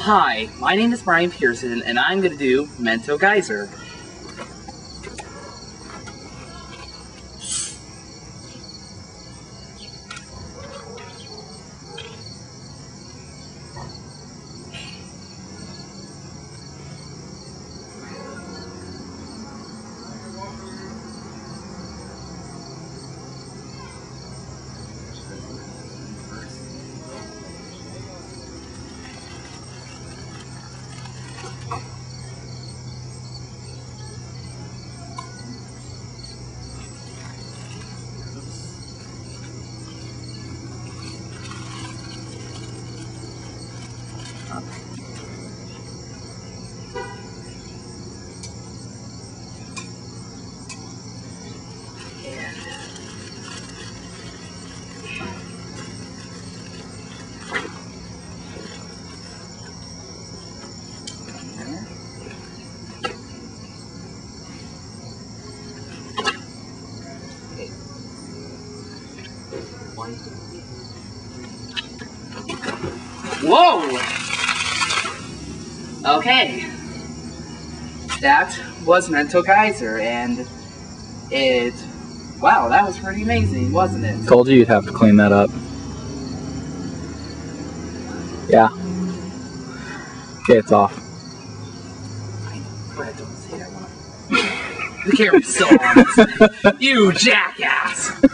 Hi, my name is Brian Pearson, and I'm going to do Mentos Geyser. Whoa! Okay. That was Mentos Geyser, and wow, that was pretty amazing, wasn't it? Told you you'd have to clean that up. Yeah. Okay, it's off. Go ahead, don't say that one. The camera's still on. You jackass!